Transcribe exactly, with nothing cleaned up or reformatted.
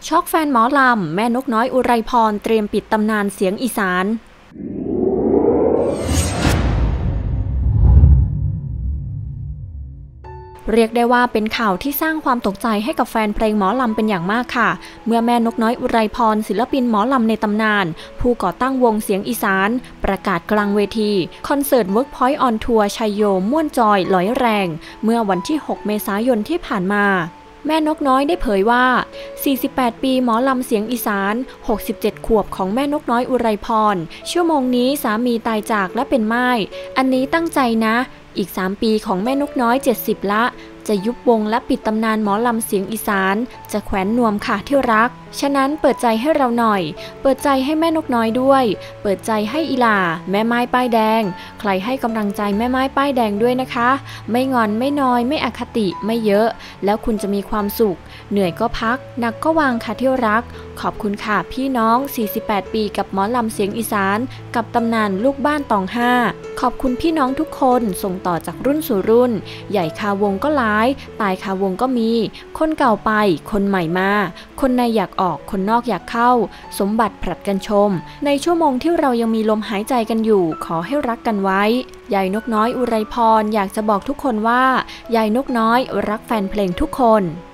ช็อกแฟนหมอลำแม่นกน้อยอุไรพรเตรียมปิดตำนานเสียงอีสานเรียกได้ว่าเป็นข่าวที่สร้างความตกใจให้กับแฟนเพลงหมอลำเป็นอย่างมากค่ะเมื่อแม่นกน้อยอุไรพรศิลปินหมอลำในตำนานผู้ก่อตั้งวงเสียงอีสานประกาศกลางเวทีคอนเสิร์ต Workpoint on Tour ชัยโยม่วนจอยลอยแรงเมื่อวันที่หกเมษายนที่ผ่านมาแม่นกน้อยได้เผยว่าสี่สิบแปดปีหมอลำเสียงอีสานหกสิบเจ็ดขวบของแม่นกน้อยอุไรพรชั่วโมงนี้สามีตายจากและเป็นม่ายอันนี้ตั้งใจนะอีกสามปีของแม่นกน้อยเจ็ดสิบละจะยุบวงและปิดตำนานหมอลำเสียงอีสานจะแขวนนวมค่ะที่รักฉะนั้นเปิดใจให้เราหน่อยเปิดใจให้แม่นกน้อยด้วยเปิดใจให้อีหล่าแม่ไม้ป้ายแดงใครให้กำลังใจแม่ไม้ป้ายแดงด้วยนะคะไม่งอนไม่น้อยไม่อคติไม่เยอะแล้วคุณจะมีความสุขเหนื่อยก็พักหนักก็วางค่ะที่รักขอบคุณค่ะพี่น้องสี่สิบแปดปีกับหมอลำเสียงอีสานกับตำนานลูกบ้านตองห้าขอบคุณพี่น้องทุกคนส่งต่อจากรุ่นสู่รุ่นใหญ่คาวงก็ร้ายตายคาวงก็มีคนเก่าไปคนใหม่มาคนในอยากออกคนนอกอยากเข้าสมบัติผลัดกันชมในชั่วโมงที่เรายังมีลมหายใจกันอยู่ขอให้รักกันไว้ยายนกน้อยอุไรพรอยากจะบอกทุกคนว่ายายนกน้อยรักแฟนเพลงทุกคน